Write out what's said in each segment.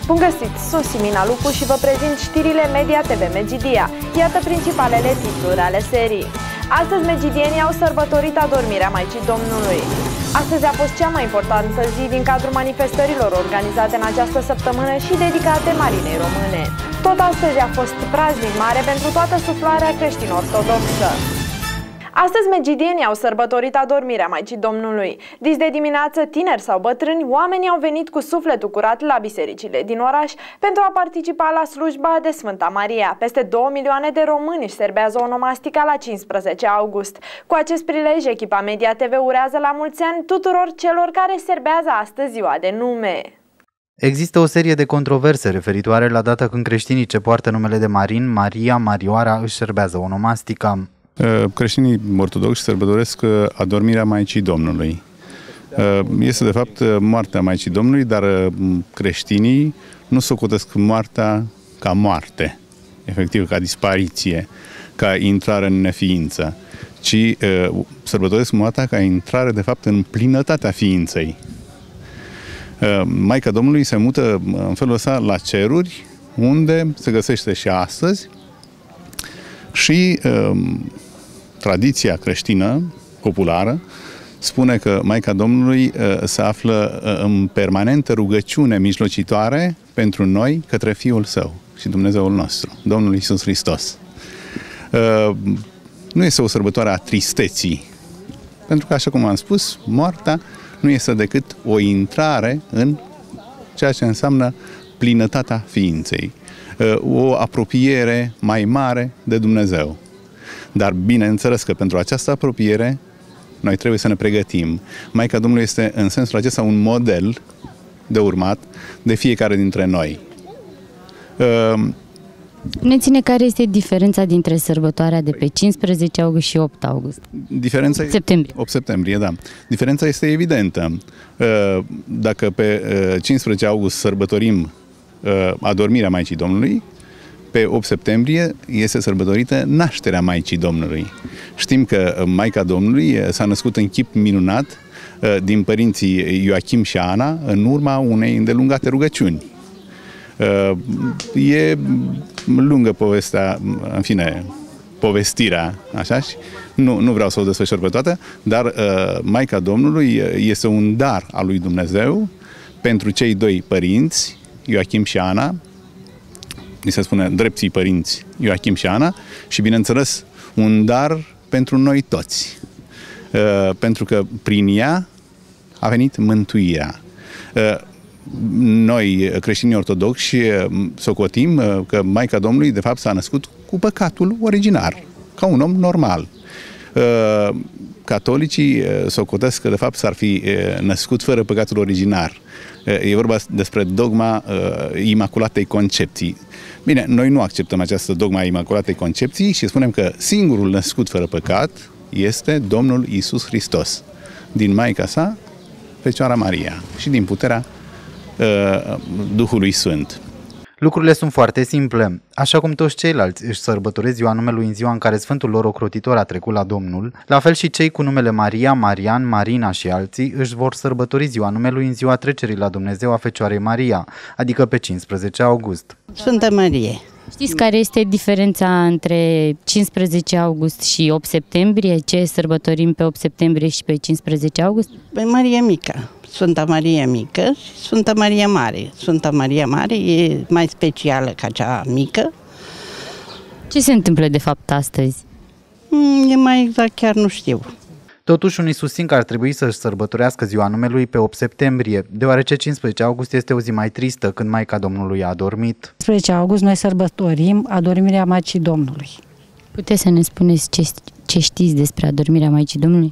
Bun găsit! Sunt Simina Lupu și vă prezint știrile Media TV Medgidia. Iată principalele titluri ale serii. Astăzi megidienii au sărbătorit adormirea Maicii Domnului. Astăzi a fost cea mai importantă zi din cadrul manifestărilor organizate în această săptămână și dedicate Marinei Române. Tot astăzi a fost praznic mare pentru toată suflarea creștin-ortodoxă. Astăzi megidienii au sărbătorit adormirea Maicii Domnului. Dis de dimineață, tineri sau bătrâni, oamenii au venit cu sufletul curat la bisericile din oraș pentru a participa la slujba de Sfânta Maria. Peste 2 milioane de români își serbează onomastica la 15 august. Cu acest prilej, echipa Media TV urează la mulți ani tuturor celor care serbează astăzi ziua de nume. Există o serie de controverse referitoare la data când creștinii ce poartă numele de Marin, Maria, Marioara își serbează onomastica. Creștinii ortodoxi sărbătoresc adormirea Maicii Domnului. Este de fapt moartea Maicii Domnului, dar creștinii nu socotesc moartea ca moarte, efectiv ca dispariție, ca intrare în neființă, ci sărbătoresc moartea ca intrare de fapt în plinătatea ființei. Maica Domnului se mută în felul ăsta la ceruri, unde se găsește și astăzi și tradiția creștină populară spune că Maica Domnului se află în permanentă rugăciune mijlocitoare pentru noi către Fiul Său și Dumnezeul nostru, Domnul Iisus Hristos. Nu este o sărbătoare a tristeții, pentru că, așa cum am spus, moartea nu este decât o intrare în ceea ce înseamnă plinătatea ființei, o apropiere mai mare de Dumnezeu. Dar bineînțeles că pentru această apropiere noi trebuie să ne pregătim. Maica Domnului este în sensul acesta un model de urmat de fiecare dintre noi. Ne ține care este diferența dintre sărbătoarea de pe 15 august și 8 august? Diferența 8 septembrie, da. Diferența este evidentă. Dacă pe 15 august sărbătorim adormirea Maicii Domnului, pe 8 septembrie este sărbătorită nașterea Maicii Domnului. Știm că Maica Domnului s-a născut în chip minunat din părinții Ioachim și Ana în urma unei îndelungate rugăciuni. E lungă povestea, în fine, povestirea, așa, și nu vreau să o desfășor pe toată, dar Maica Domnului este un dar al lui Dumnezeu pentru cei doi părinți, Ioachim și Ana, ni se spune drepții părinți Ioachim și Ana, și bineînțeles un dar pentru noi toți, pentru că prin ea a venit mântuirea. Noi, creștinii ortodoxi, socotim că Maica Domnului de fapt s-a născut cu păcatul originar, ca un om normal. Catolicii socotesc că de fapt s-ar fi născut fără păcatul originar. E vorba despre dogma Imaculatei Concepții. Bine, noi nu acceptăm această dogma Imaculatei Concepții și spunem că singurul născut fără păcat este Domnul Iisus Hristos, din Maica sa, Fecioara Maria, și din puterea Duhului Sfânt. Lucrurile sunt foarte simple. Așa cum toți ceilalți își sărbătoresc ziua numelui în ziua în care Sfântul lor ocrotitor a trecut la Domnul, la fel și cei cu numele Maria, Marian, Marina și alții își vor sărbători ziua numelui în ziua trecerii la Dumnezeu a Fecioarei Maria, adică pe 15 august. Sfântă Marie. Știți care este diferența între 15 august și 8 septembrie? Ce sărbătorim pe 8 septembrie și pe 15 august? Pe Maria Mică. Sfânta Maria Mică și Sfânta Maria Mare. Sfânta Maria Mare e mai specială ca cea mică. Ce se întâmplă de fapt astăzi? E mai exact, chiar nu știu. Totuși, unii susțin că ar trebui să-și sărbătorească ziua numelui pe 8 septembrie, deoarece 15 august este o zi mai tristă când Maica Domnului a adormit. 15 august noi sărbătorim adormirea Maicii Domnului. Puteți să ne spuneți ce știți despre adormirea Maicii Domnului?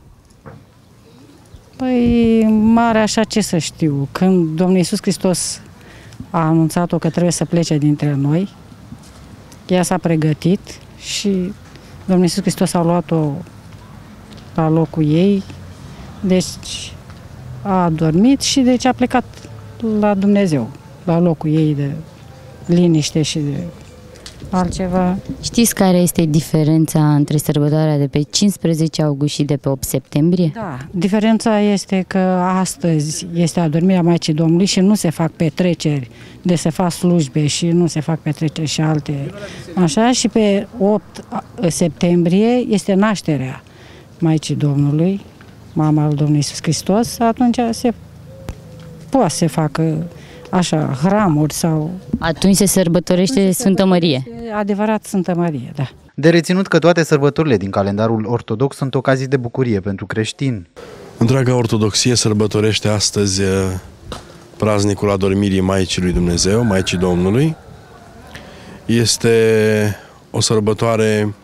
Păi, mare așa, ce să știu. Când Domnul Iisus Hristos a anunțat-o că trebuie să plece dintre noi, ea s-a pregătit și Domnul Iisus Hristos a luat-o la locul ei, deci a adormit și deci a plecat la Dumnezeu, la locul ei de liniște și de altceva. Știți care este diferența între sărbătoarea de pe 15 august și de pe 8 septembrie? Da, diferența este că astăzi este adormirea Maicii Domnului și nu se fac petreceri, de se fac slujbe și nu se fac petreceri și alte, așa, și pe 8 septembrie este nașterea Maicii Domnului, mama lui Domnului Iisus Hristos, atunci poate să se facă așa, hramuri sau... Atunci se sărbătorește Sfântă Mărie. Adevărat Sfântă Mărie, da. De reținut că toate sărbătorile din calendarul ortodox sunt ocazii de bucurie pentru creștini. Întreaga ortodoxie sărbătorește astăzi praznicul adormirii Maicii lui Dumnezeu, Maicii Domnului. Este o sărbătoare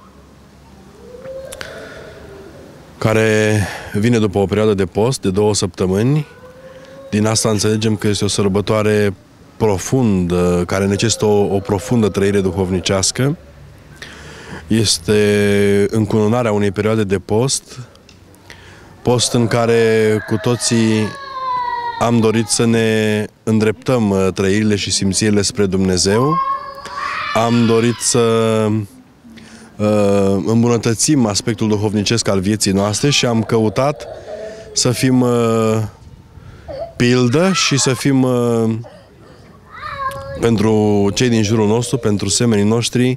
care vine după o perioadă de post de 2 săptămâni. Din asta înțelegem că este o sărbătoare profundă, care necesită o profundă trăire duhovnicească. Este încununarea unei perioade de post, post în care cu toții am dorit să ne îndreptăm trăirile și simțirile spre Dumnezeu. Am dorit să îmbunătățim aspectul duhovnicesc al vieții noastre și am căutat să fim pildă și să fim pentru cei din jurul nostru, pentru semenii noștri,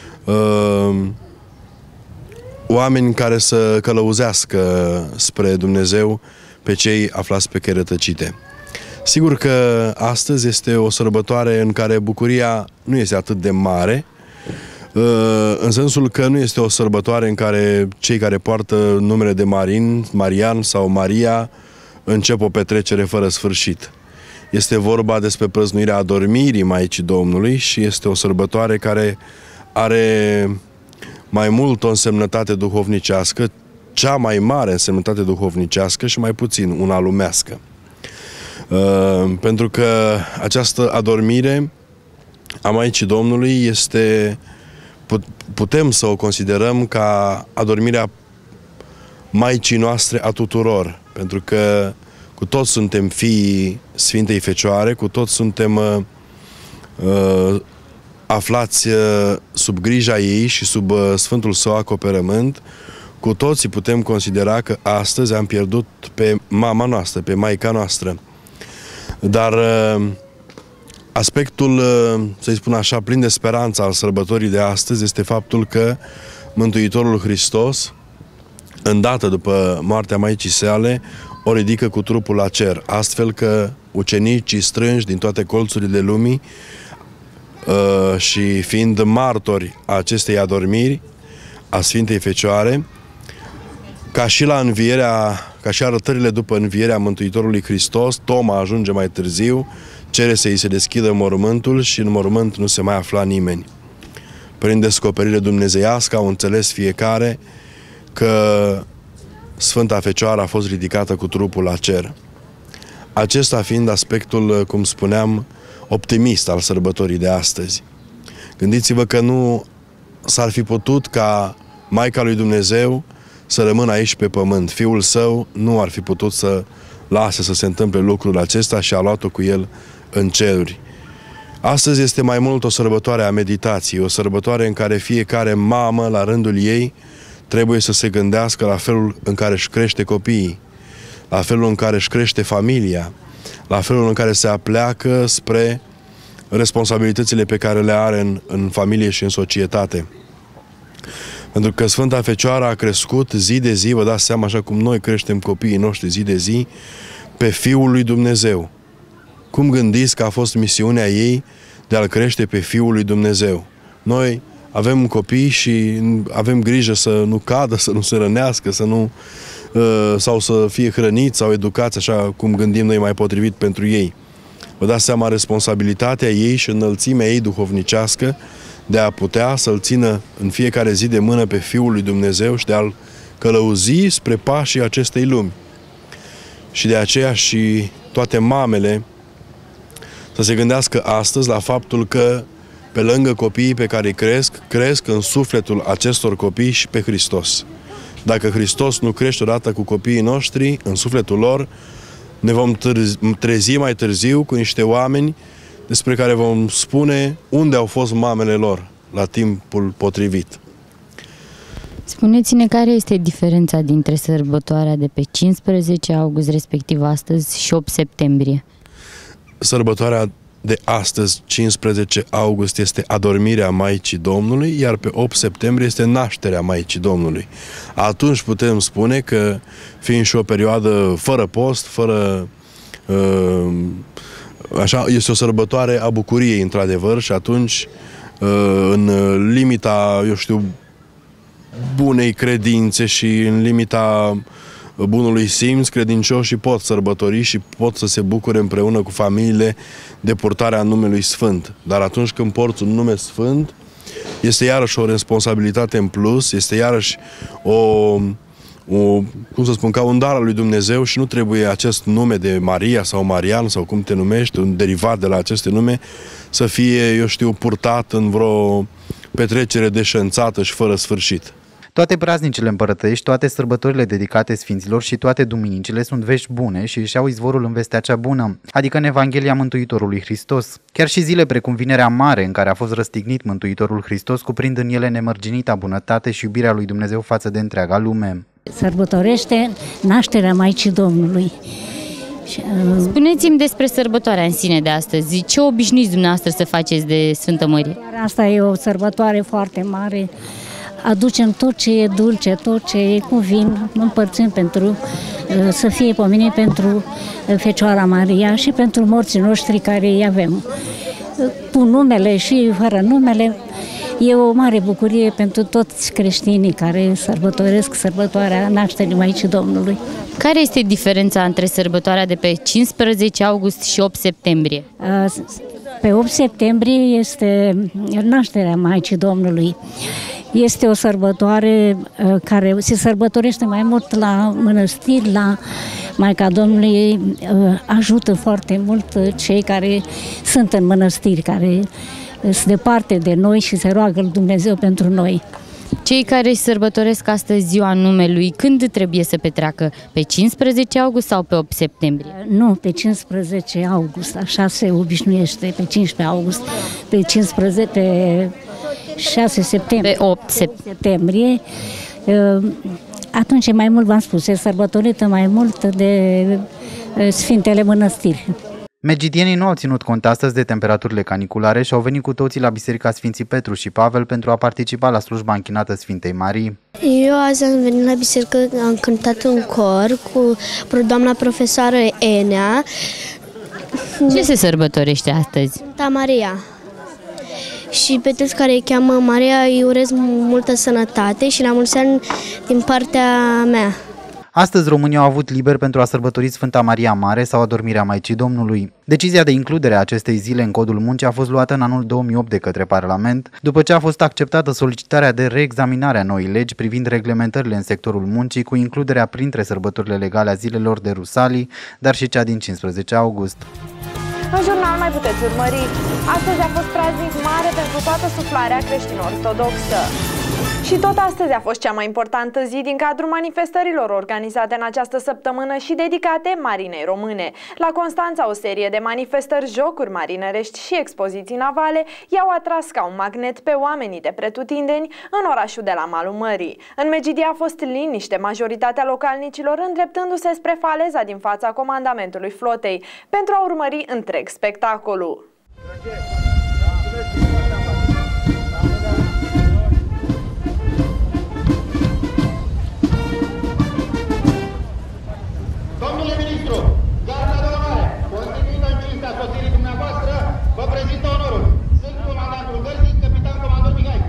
oameni care să călăuzească spre Dumnezeu pe cei aflați pe căi rătăcite. Sigur că astăzi este o sărbătoare în care bucuria nu este atât de mare, în sensul că nu este o sărbătoare în care cei care poartă numele de Marian sau Maria încep o petrecere fără sfârșit. Este vorba despre prăznuirea adormirii Maicii Domnului și este o sărbătoare care are mai mult o însemnătate duhovnicească, cea mai mare însemnătate duhovnicească și mai puțin una lumească. Pentru că această adormire a Maicii Domnului este, putem să o considerăm ca adormirea Maicii noastre a tuturor, pentru că cu toți suntem fiii Sfintei Fecioare, cu toți suntem aflați sub grija ei și sub sfântul său acoperământ. Cu toții putem considera că astăzi am pierdut pe mama noastră, pe Maica noastră. Dar aspectul, să-i spun așa, plin de speranță al sărbătorii de astăzi este faptul că Mântuitorul Hristos, îndată după moartea Maicii sale, o ridică cu trupul la cer, astfel că ucenicii strânși din toate colțurile lumii și fiind martori a acestei adormiri a Sfintei Fecioare, ca și la învierea, ca și arătările după învierea Mântuitorului Hristos, Toma ajunge mai târziu, cere să îi se deschidă mormântul și în mormânt nu se mai afla nimeni. Prin descoperire dumnezeiască au înțeles fiecare că Sfânta Fecioară a fost ridicată cu trupul la cer. Acesta fiind aspectul, cum spuneam, optimist al sărbătorii de astăzi. Gândiți-vă că nu s-ar fi putut ca Maica lui Dumnezeu să rămână aici pe pământ. Fiul său nu ar fi putut să lase să se întâmple lucrul acesta și a luat-o cu el în ceruri. Astăzi este mai mult o sărbătoare a meditației, o sărbătoare în care fiecare mamă, la rândul ei, trebuie să se gândească la felul în care își crește copiii, la felul în care își crește familia, la felul în care se apleacă spre responsabilitățile pe care le are în familie și în societate. Pentru că Sfânta Fecioară a crescut zi de zi, vă dați seama, așa cum noi creștem copiii noștri zi de zi, pe Fiul lui Dumnezeu. Cum gândiți că a fost misiunea ei de a-L crește pe Fiul lui Dumnezeu? Noi avem copii și avem grijă să nu cadă, să nu se rănească, să nu, sau să fie hrăniți sau educați așa cum gândim noi mai potrivit pentru ei. Vă dați seama responsabilitatea ei și înălțimea ei duhovnicească de a putea să-L țină în fiecare zi de mână pe Fiul lui Dumnezeu și de a-L călăuzi spre pașii acestei lumi. Și de aceea și toate mamele să se gândească astăzi la faptul că pe lângă copiii pe care îi cresc în sufletul acestor copii și pe Hristos. Dacă Hristos nu crește odată cu copiii noștri, în sufletul lor, ne vom trezi mai târziu cu niște oameni despre care vom spune unde au fost mamele lor. la timpul potrivit. Spuneți-ne care este diferența dintre sărbătoarea de pe 15 august, respectiv astăzi, și 8 septembrie? Sărbătoarea de astăzi, 15 august, este adormirea Maicii Domnului, iar pe 8 septembrie este nașterea Maicii Domnului. Atunci putem spune că, fiind și o perioadă fără post, fără... așa, este o sărbătoare a bucuriei, într-adevăr, și atunci, în limita, eu știu, bunei credințe și în limita bunului simț, credincioșii pot sărbători și pot să se bucure împreună cu familiile de purtarea numelui Sfânt. Dar atunci când porți un nume Sfânt, este iarăși o responsabilitate în plus, este iarăși cum să spun, ca un dar al lui Dumnezeu și nu trebuie acest nume de Maria sau Marian sau cum te numești, un derivat de la aceste nume, să fie, eu știu, purtat în vreo petrecere deșanțată și fără sfârșit. Toate praznicile împărătești, toate sărbătorile dedicate sfinților și toate duminicile sunt vești bune și își au izvorul în vestea cea bună, adică în Evanghelia Mântuitorului Hristos. Chiar și zile precum Vinerea Mare, în care a fost răstignit Mântuitorul Hristos, cuprind în ele nemărginita bunătate și iubirea lui Dumnezeu față de întreaga lume. Sărbătorește nașterea Maicii Domnului. Spuneți-mi despre sărbătoarea în sine de astăzi. Ce obișnuiți dumneavoastră să faceți de Sfântă Mărie? Asta e o sărbătoare foarte mare. Aducem tot ce e dulce, tot ce e cu vin, împărțim pentru să fie pomenit pentru Fecioara Maria și pentru morții noștri care îi avem. Cu numele și fără numele, e o mare bucurie pentru toți creștinii care sărbătoresc sărbătoarea nașterii Maicii Domnului. Care este diferența între sărbătoarea de pe 15 august și 8 septembrie? Pe 8 septembrie este nașterea Maicii Domnului. Este o sărbătoare care se sărbătorește mai mult la mănăstiri, la Maica Domnului ajută foarte mult cei care sunt în mănăstiri, care sunt departe de noi și se roagă lui Dumnezeu pentru noi. Cei care își sărbătoresc astăzi ziua numelui, când trebuie să petreacă? Pe 15 august sau pe 8 septembrie? Nu, pe 15 august, așa se obișnuiește, pe 15 august, pe 15, pe 6 septembrie, pe 8 septembrie, atunci mai mult v-am spus, se sărbătorită mai mult de Sfintele Mănăstiri. Megidienii nu au ținut cont astăzi de temperaturile caniculare și au venit cu toții la Biserica Sfinții Petru și Pavel pentru a participa la slujba închinată Sfintei Marii. Eu azi am venit la biserică, am cântat în cor cu doamna profesoară Enea. Ce se sărbătorește astăzi? Sfânta Maria. Și pe toți care îi cheamă Maria îi urez multă sănătate și la mulți ani din partea mea. Astăzi România au avut liber pentru a sărbători Sfânta Maria Mare sau adormirea Maicii Domnului. Decizia de includere a acestei zile în codul muncii a fost luată în anul 2008 de către Parlament, după ce a fost acceptată solicitarea de reexaminare a noii legi privind reglementările în sectorul muncii, cu includerea printre sărbătorile legale a zilelor de Rusalii, dar și cea din 15 august. În jurnal mai puteți urmări. Astăzi a fost praznic mare pentru toată suflarea creștin-ortodoxă. Și tot astăzi a fost cea mai importantă zi din cadrul manifestărilor organizate în această săptămână și dedicate Marinei Române. La Constanța, o serie de manifestări, jocuri marinerești și expoziții navale i-au atras ca un magnet pe oamenii de pretutindeni în orașul de la malul mării. În Megidia a fost liniște, majoritatea localnicilor îndreptându-se spre faleza din fața comandamentului flotei pentru a urmări întreg spectacolul. Domnule ministru, garda de onoare, continuând în cinstea soțirii dumneavoastră, vă prezint onorul. Sunt comandantul gărzii, capitan comandor Mihai.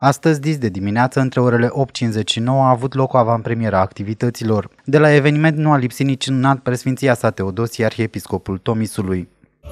Astăzi, dis de dimineață, între orele 8:59, a avut loc o avantpremieră a activităților. De la eveniment nu a lipsit nici înalt preasfinția sa Teodosie, arhiepiscopul Tomisului.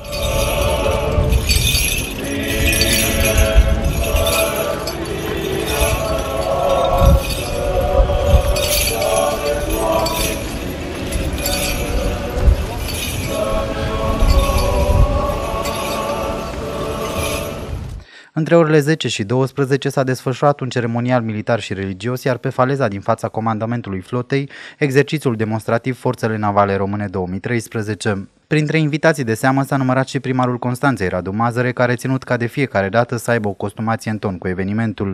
Între orele 10 și 12 s-a desfășurat un ceremonial militar și religios, iar pe faleza din fața comandamentului flotei, exercițiul demonstrativ Forțele Navale Române 2013. Printre invitații de seamă s-a numărat și primarul Constanței, Radu Mazăre, care a ținut ca de fiecare dată să aibă o costumație în ton cu evenimentul.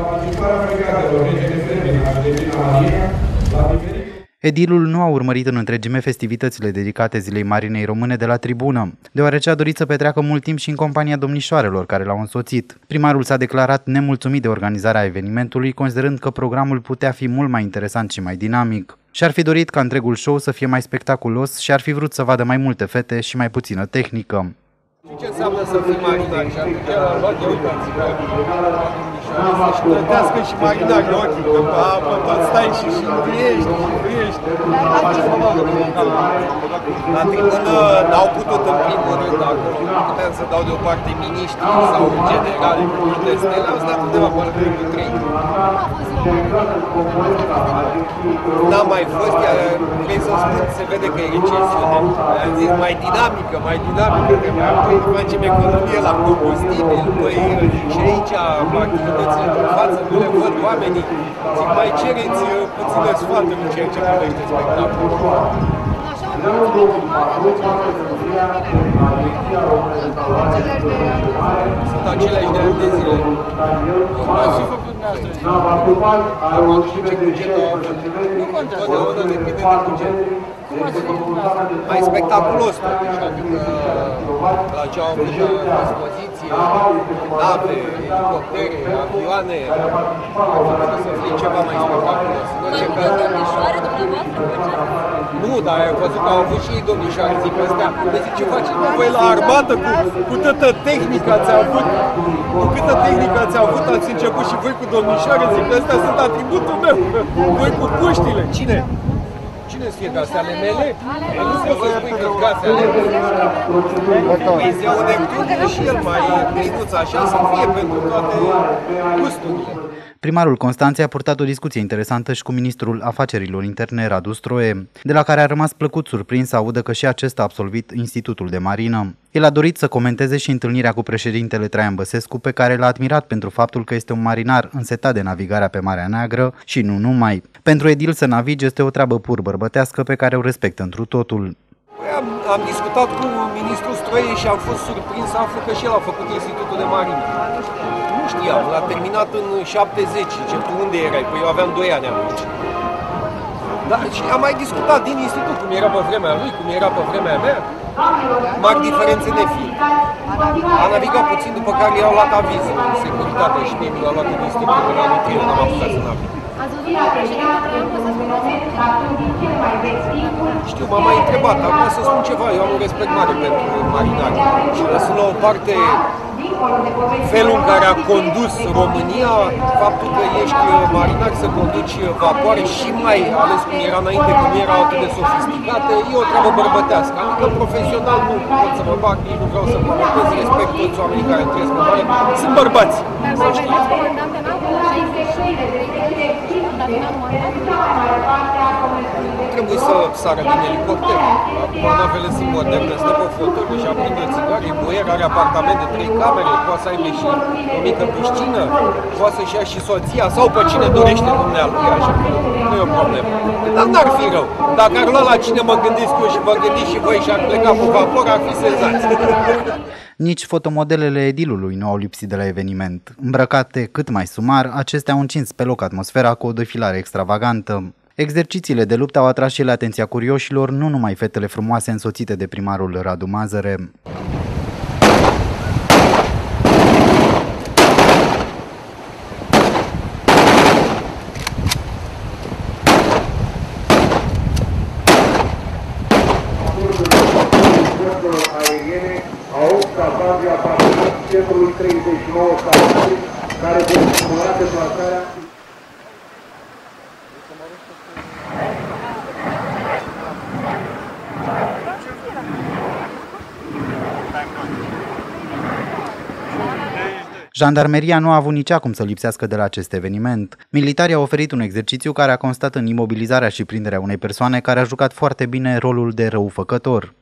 Edilul nu a urmărit în întregime festivitățile dedicate Zilei Marinei Române de la tribună, deoarece a dorit să petreacă mult timp și în compania domnișoarelor care l-au însoțit. Primarul s-a declarat nemulțumit de organizarea evenimentului, considerând că programul putea fi mult mai interesant și mai dinamic. Și-ar fi dorit ca întregul show să fie mai spectaculos și ar fi vrut să vadă mai multe fete și mai puțină tehnică. Ce înseamnă să fii marinar? Și atunci el a luat, uitați-vă, să-și plătească și marinar de ochii, că tot stai și îngriești. La tribună n-au putut în primul rând, acolo puteam să dau deoparte miniștri sau generali cu multe stele, am stat undeva pe la primul 3. N-am mai fost, iar vrei să spun, se vede că e recesiune. Am zis mai dinamică, că mai facem economie la combustibil, și aici activitățile din față, nu le văd oamenii. Zic, mai cereți puține sfaturi în ceea ce privește spectacolul. Sunt aceleași de ani de zile. Ați fi făcut întotdeauna depinde de buget. Mai spectaculos, adică la ce au avut la dispoziție, nave, elicoptere, avioane, să fie ceva mai spectaculos. Nu, dar ai văzut că au avut și ei domnișoare, zic ăstea, zic ce faceți voi la armată cu câtă tehnică ați avut, ați început și voi cu domnișoare, zic că ăstea sunt atributul meu, voi cu puștile, cine? Cine să fie gase ale mele? Nu să vă spui că gase ale mele. Dumnezeu Neptun și el mai micuț așa să fie pentru toate gusturile. Primarul Constanței a purtat o discuție interesantă și cu ministrul afacerilor interne, Radu Stroie, de la care a rămas plăcut surprins să audă că și acesta a absolvit Institutul de Marină. El a dorit să comenteze și întâlnirea cu președintele Traian Băsescu, pe care l-a admirat pentru faptul că este un marinar însetat de navigarea pe Marea Neagră și nu numai. Pentru edil să navigi este o treabă pur bărbătească pe care o respectă întru totul. Am discutat cu ministrul Stroie și am fost surprins să aflu că și el a făcut Institutul de Marină. Nu știam, l-a terminat în 70. Ce, tu unde erai? Păi eu aveam 2 ani atunci. Da, și am mai discutat din institut, cum era pe vremea lui, cum era pe vremea mea. Mari diferențe nefiind. A navigat puțin, după care i-au luat avizul în securitate și mie mi l-au luat în institut, că la anul 3 n-am apucat să navig. Știu, m-am mai întrebat, acum să spun ceva, eu am un respect mare pentru marinari și lăsând la o parte felul în care a condus România, faptul că ești marinar să conduci vapoare și mai ales cum era înainte, când erau atât de sofisticate, e o treabă bărbătească. Adică profesional nu pot să mă bag, nici nu vreau să promovez, respect toți oamenii care trăiesc pe mare, sunt bărbați, să știți. Trebuie să sară din elicopter. Acum navele sunt moderne, stă pe fotoliu și aprinde țigare, boier, are apartament de 3 camere, poate să aibă și o mică piscină, poate să-și ia și soția sau pe cine dorește dumnealui, așa că nu e o problemă. Dar n-ar fi rău. Dacă ar lua la cine mă gândesc eu și vă gândiți și voi și ar pleca cu vapor, ar fi senzație. Nici fotomodelele edilului nu au lipsit de la eveniment. Îmbrăcate cât mai sumar, acestea au încins pe loc atmosfera cu o defilare extravagantă. Exercițiile de luptă au atras și la atenția curioșilor, nu numai fetele frumoase însoțite de primarul Radu Mazăre. A 8-a bază aparținând centrului 39 Salariului, care vor stimula dezvoltarea. Jandarmeria nu a avut nici acum să lipsească de la acest eveniment. Militarii au oferit un exercițiu care a constat în imobilizarea și prinderea unei persoane care a jucat foarte bine rolul de răufăcător.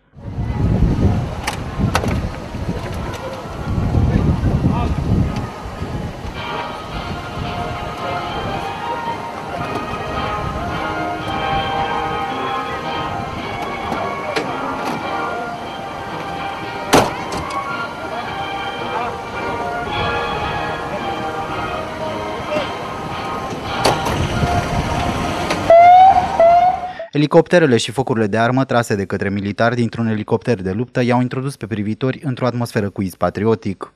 Elicopterele și focurile de armă trase de către militari dintr-un elicopter de luptă i-au introdus pe privitori într-o atmosferă cu iz patriotic.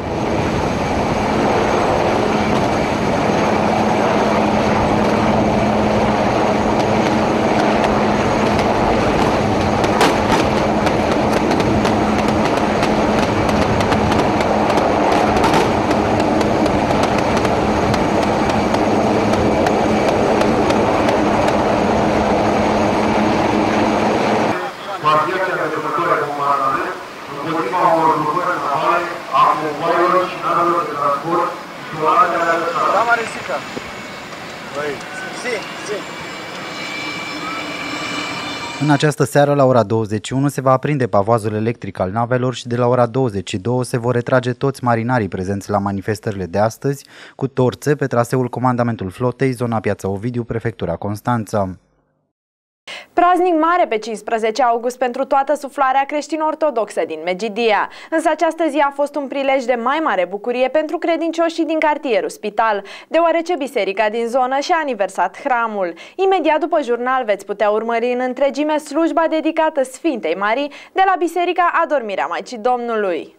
În această seară, la ora 21, se va aprinde pavoazul electric al navelor și de la ora 22 se vor retrage toți marinarii prezenți la manifestările de astăzi cu torțe pe traseul Comandamentul Flotei, zona Piața Ovidiu, Prefectura Constanța. Praznic mare pe 15 august pentru toată suflarea creștin-ortodoxă din Megidia. Însă această zi a fost un prilej de mai mare bucurie pentru credincioșii din cartierul Spital, deoarece biserica din zonă și-a aniversat hramul. Imediat după jurnal veți putea urmări în întregime slujba dedicată Sfintei Marii de la Biserica Adormirea Maicii Domnului.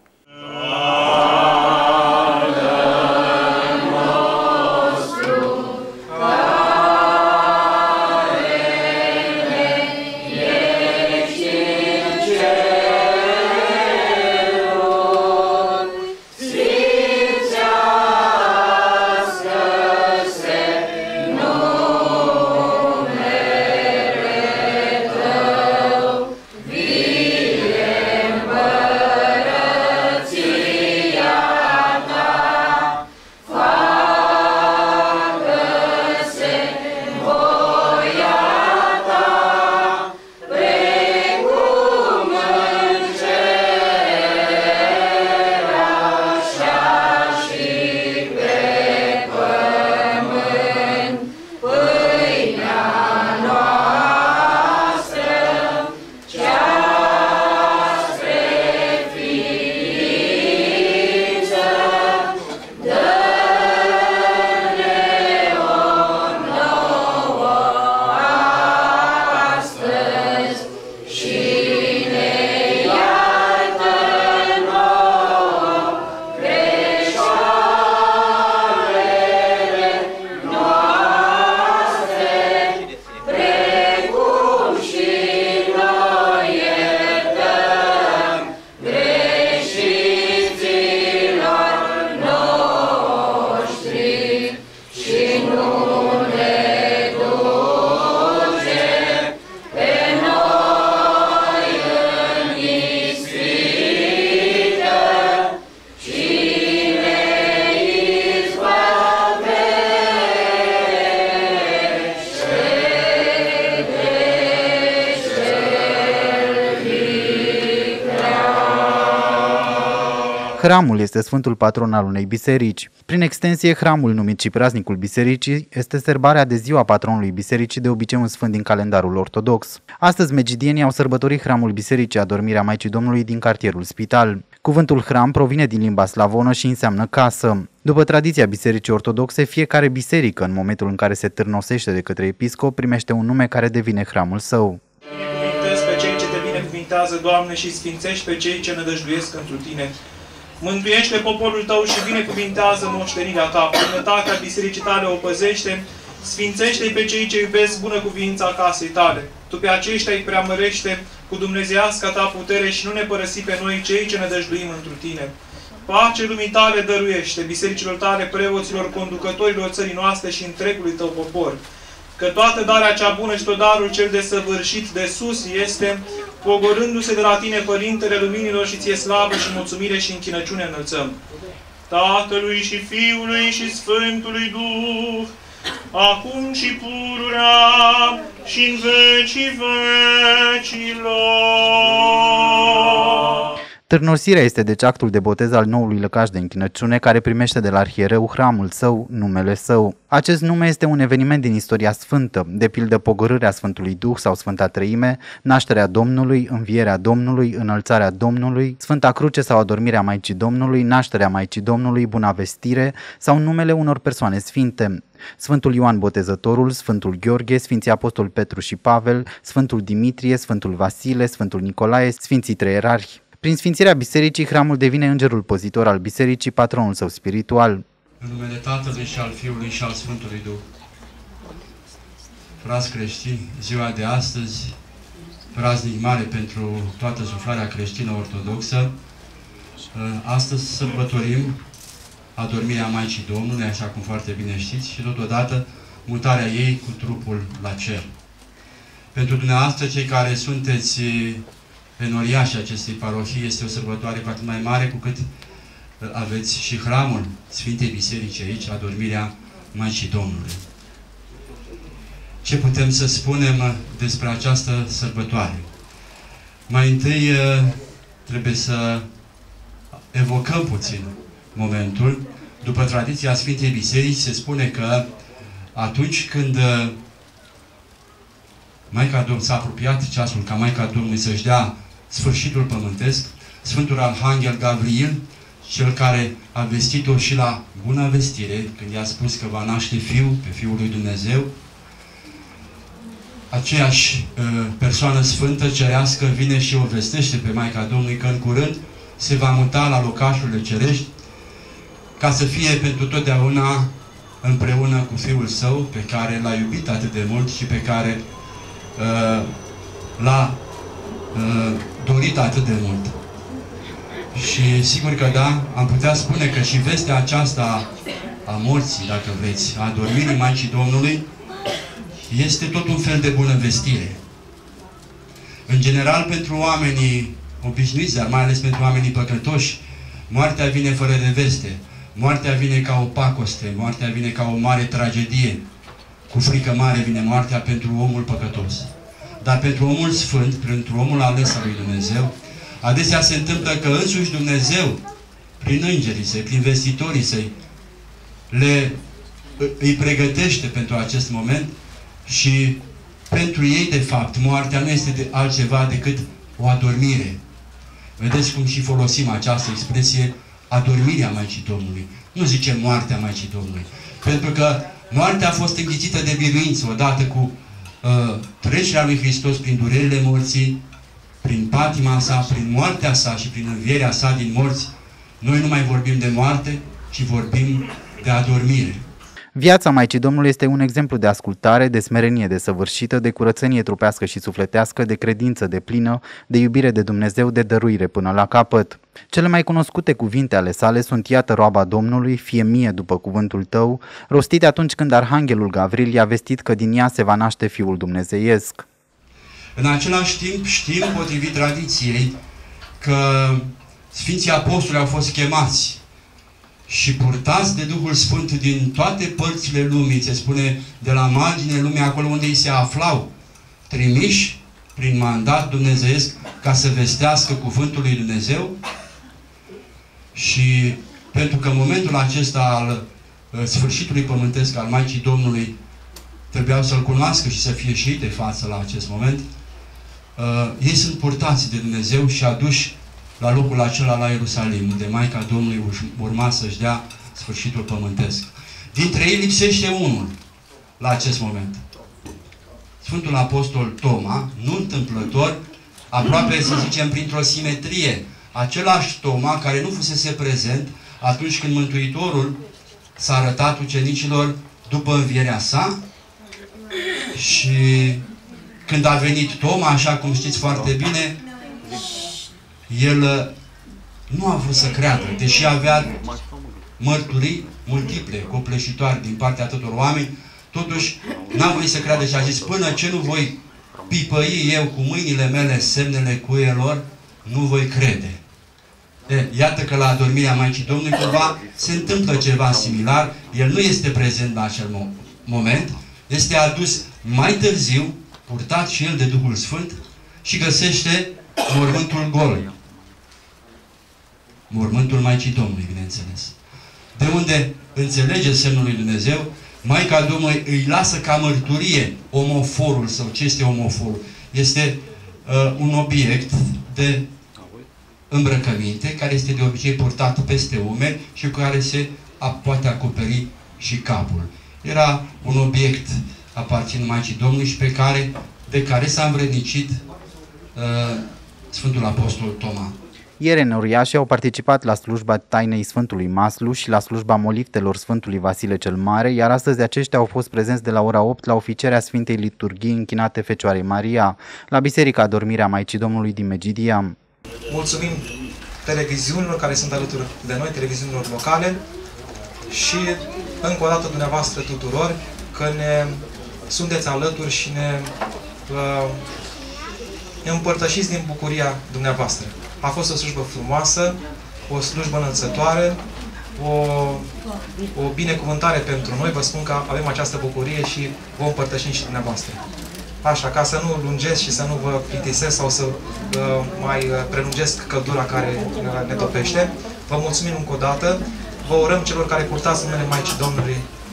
Hramul este sfântul patron al unei biserici. Prin extensie, hramul, numit și praznicul bisericii, este sărbarea de ziua patronului bisericii, de obicei un sfânt din calendarul ortodox. Astăzi, megidienii au sărbătorit hramul bisericii Adormirea Maicii Domnului din cartierul Spital. Cuvântul hram provine din limba slavonă și înseamnă casă. După tradiția bisericii ortodoxe, fiecare biserică, în momentul în care se târnosește de către episcop, primește un nume care devine hramul său. Binecuvintezi pe cei ce te binecuvintează, Doamne, și sfințești pe cei ce nădăjduiesc întru Tine. Mântuiește poporul Tău și binecuvintează moștenirea Ta. Bunătatea bisericii Tale o păzește, sfințește-i pe cei ce iubesc bunăcuvința casei Tale. Tu pe aceștia îi preamărește cu dumnezeiasca Ta putere și nu ne părăsi pe noi cei ce nădăjduim întru Tine. pace lumii tale dăruiește, bisericilor tale, preoților, conducătorilor țării noastre și întregului tău popor. Că toată darea cea bună și tot darul cel desăvârșit de sus este, pogorându-se de la tine, Părintele Luminilor, și ție slavă și mulțumire și închinăciune înălțăm. Tatălui și Fiului și Sfântului Duh, acum și pururea și în vecii vecilor. Târnosirea este deci actul de botez al noului lăcaș de închinăciune care primește de la arhiereu hramul său, numele său. Acest nume este un eveniment din istoria sfântă, de pildă pogorârea Sfântului Duh sau Sfânta Treime, nașterea Domnului, învierea Domnului, înălțarea Domnului, Sfânta Cruce sau adormirea Maicii Domnului, nașterea Maicii Domnului, Buna Vestire sau numele unor persoane sfinte. Sfântul Ioan Botezătorul, Sfântul Gheorghe, Sfinții Apostol Petru și Pavel, Sfântul Dimitrie, Sfântul Vasile, Sfântul Nicolae, Sfinții Treierarhi. Prin sfințirea bisericii, hramul devine îngerul păzitor al bisericii, patronul său spiritual. În numele Tatălui și al Fiului și al Sfântului Duh. Frați creștini, ziua de astăzi, praznic mare pentru toată suflarea creștină ortodoxă, astăzi sărbătorim adormirea Maicii Domnului, așa cum foarte bine știți, și totodată mutarea ei cu trupul la cer. Pentru dumneavoastră, cei care sunteți penoriașii acestei parohii, este o sărbătoare cu atât mai mare cu cât aveți și hramul Sfintei Biserici aici, adormirea Maicii Domnului. Ce putem să spunem despre această sărbătoare? Mai întâi trebuie să evocăm puțin momentul. După tradiția Sfintei Biserici se spune că atunci când Maica Domnului s-a apropiat ceasul ca Maica Domnului să-și dea sfârșitul pământesc, Sfântul Arhanghel Gavril, cel care a vestit-o și la Buna Vestire, când i-a spus că va naște Fiul, pe Fiul lui Dumnezeu, aceeași persoană sfântă, cerească, vine și o vestește pe Maica Domnului că în curând se va muta la locașurile cerești ca să fie pentru totdeauna împreună cu Fiul Său, pe care l-a iubit atât de mult și pe care l-a dorit atât de mult. Și sigur că da, am putea spune că și vestea aceasta a morții, dacă vreți, a adormirii Maicii Domnului, este tot un fel de bună vestire. În general, pentru oamenii obișnuiți, dar mai ales pentru oamenii păcătoși, moartea vine fără de veste. Moartea vine ca o pacoste, moartea vine ca o mare tragedie. Cu frică mare vine moartea pentru omul păcătos. Dar pentru omul sfânt, pentru omul ales al lui Dumnezeu, adesea se întâmplă că însuși Dumnezeu, prin îngerii săi, prin vestitorii săi, îi pregătește pentru acest moment și pentru ei, de fapt, moartea nu este altceva decât o adormire. Vedeți cum și folosim această expresie, adormirea Maicii Domnului. Nu zicem moartea Maicii Domnului. Pentru că moartea a fost înghițită de biruință odată cu trecerea lui Hristos prin durerile morții, prin patima sa, prin moartea sa și prin învierea sa din morți. Noi nu mai vorbim de moarte, ci vorbim de adormire. Viața Maicii Domnului este un exemplu de ascultare, de smerenie desăvârșită, de curățenie trupească și sufletească, de credință deplină, de iubire de Dumnezeu, de dăruire până la capăt. Cele mai cunoscute cuvinte ale sale sunt: iată roaba Domnului, fie mie după cuvântul tău, rostite atunci când Arhanghelul Gavril i-a vestit că din ea se va naște Fiul Dumnezeiesc. În același timp știm, potrivit tradiției, că Sfinții Apostoli au fost chemați și purtați de Duhul Sfânt din toate părțile lumii, se spune de la marginea lumii, acolo unde ei se aflau, trimiși prin mandat dumnezeiesc ca să vestească cuvântul lui Dumnezeu. Și pentru că în momentul acesta al sfârșitului pământesc al Maicii Domnului trebuiau să-L cunoască și să fie și ei de față la acest moment, ei sunt purtați de Dumnezeu și aduși la locul acela la Ierusalim, unde Maica Domnului urma să-și dea sfârșitul pământesc. Dintre ei lipsește unul la acest moment. Sfântul Apostol Toma, nu întâmplător, aproape să zicem printr-o simetrie, același Toma care nu fusese prezent atunci când Mântuitorul s-a arătat ucenicilor după învierea sa, și când a venit Toma, așa cum știți foarte bine, el nu a vrut să creadă, deși avea mărturii multiple, copleșitoare din partea tuturor oameni, totuși n-a voit să creadă și a zis, până ce nu voi pipăi eu cu mâinile mele semnele cuielor, nu voi crede. Iată că la adormirea Maicii Domnului cumva se întâmplă ceva similar, el nu este prezent la acel moment, este adus mai târziu, purtat și el de Duhul Sfânt și găsește mormântul gol. Mormântul Maicii Domnului, bineînțeles. De unde înțelege semnul lui Dumnezeu, Maica Domnului îi lasă ca mărturie omoforul sau ce este omoforul. Este un obiect de îmbrăcăminte care este de obicei purtat peste umeri și cu care se poate acoperi și capul. Era un obiect aparținând Maicii Domnului și de care s-a învrednicit Sfântul Apostol Toma. Ierenoriașii au participat la slujba tainei Sfântului Maslu și la slujba moliftelor Sfântului Vasile cel Mare, iar astăzi aceștia au fost prezenți de la ora 8 la oficierea Sfintei Liturghii închinate Fecioarei Maria, la Biserica Adormirea Maicii Domnului din Megidia. Mulțumim televiziunilor care sunt alături de noi, televiziunilor locale și încă o dată dumneavoastră tuturor că ne sunteți alături și ne împărtășiți din bucuria dumneavoastră. A fost o slujbă frumoasă, o slujbă înălțătoare, o binecuvântare pentru noi. Vă spun că avem această bucurie și vă împărtășim și dumneavoastră. Așa, ca să nu lungesc și să nu vă plictisesc sau să mai prelungesc căldura care ne topește, vă mulțumim încă o dată. Vă urăm celor care purtați numele Maicii Domnului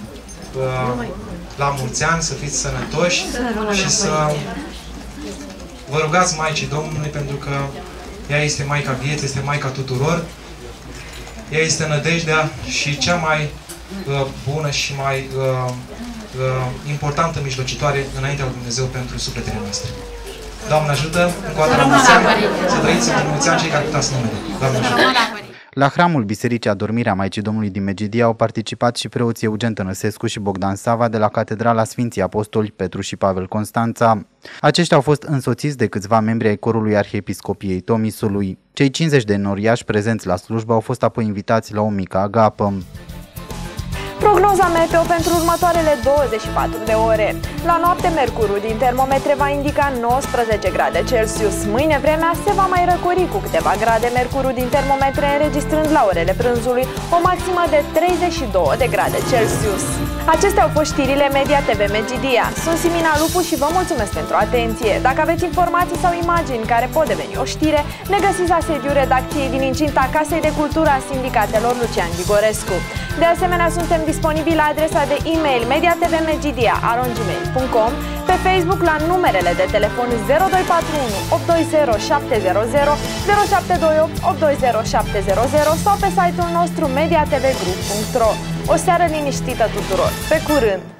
la mulți ani, să fiți sănătoși și să vă rugați Maicii Domnului pentru că ea este Maica vieții, este Maica tuturor. Ea este nădejdea și cea mai bună și mai importantă mijlocitoare înaintea lui Dumnezeu pentru sufletele noastre. Doamne ajută, încă o dată la mulți ani, să trăiți în mulți ani cei care putați numele. Doamne ajută! La hramul Bisericii Adormirea Maicii Domnului din Megidia au participat și preoții Eugen Tănăsescu și Bogdan Sava de la Catedrala Sfinții Apostoli Petru și Pavel Constanța. Aceștia au fost însoțiți de câțiva membri ai corului Arhiepiscopiei Tomisului. Cei 50 de enoriași prezenți la slujbă au fost apoi invitați la o mică agapă. Prognoza meteo pentru următoarele 24 de ore. La noapte, mercurul din termometre va indica 19 grade Celsius. Mâine vremea se va mai răcori cu câteva grade, mercurul din termometre înregistrând la orele prânzului o maximă de 32 de grade Celsius. Acestea au fost știrile Media TV Megidia. Sunt Simina Lupu și vă mulțumesc pentru atenție. Dacă aveți informații sau imagini care pot deveni o știre, ne găsiți la sediul redacției din incinta Casei de Cultură a Sindicatelor Lucian Grigorescu. De asemenea, suntem disponibili la adresa de e-mail mediatvmegidia@gmail.com, pe Facebook la numerele de telefon 0241 820 700, 0728 820 700 sau pe site-ul nostru mediatvgroup.ro. O seară liniștită tuturor! Pe curând!